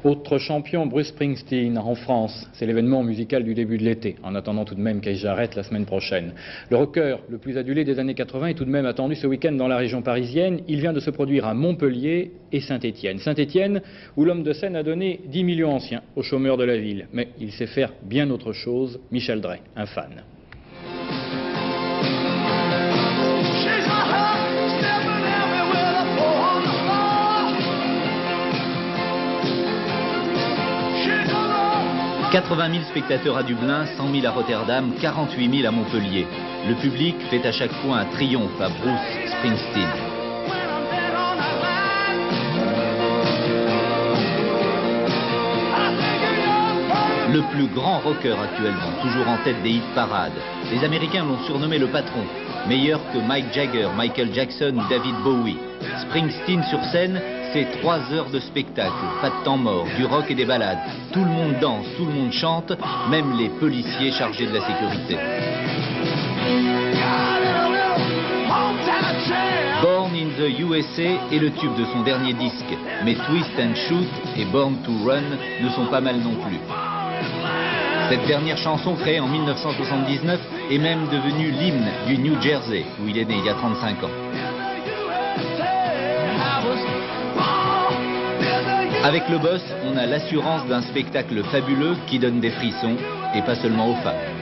Autre champion, Bruce Springsteen en France. C'est l'événement musical du début de l'été, en attendant tout de même qu'Ace Jarrett la semaine prochaine. Le rocker le plus adulé des années 80 est tout de même attendu ce week-end dans la région parisienne. Il vient de se produire à Montpellier et Saint-Étienne. Saint-Étienne, où l'homme de scène a donné 10 millions anciens aux chômeurs de la ville. Mais il sait faire bien autre chose. Michel Drey, un fan. « 80 000 spectateurs à Dublin, 100 000 à Rotterdam, 48 000 à Montpellier. Le public fait à chaque fois un triomphe à Bruce Springsteen. Le plus grand rocker actuellement, toujours en tête des hit-parades. Les Américains l'ont surnommé le patron, meilleur que Mike Jagger, Michael Jackson ou David Bowie. Springsteen sur scène, c'est 3 heures de spectacle, pas de temps mort, du rock et des ballades. Tout le monde danse, tout le monde chante, même les policiers chargés de la sécurité. Born in the USA est le tube de son dernier disque, mais Twist and Shoot et Born to Run ne sont pas mal non plus. Cette dernière chanson, créée en 1979, est même devenue l'hymne du New Jersey, où il est né il y a 35 ans. Avec le boss, on a l'assurance d'un spectacle fabuleux qui donne des frissons, et pas seulement aux femmes.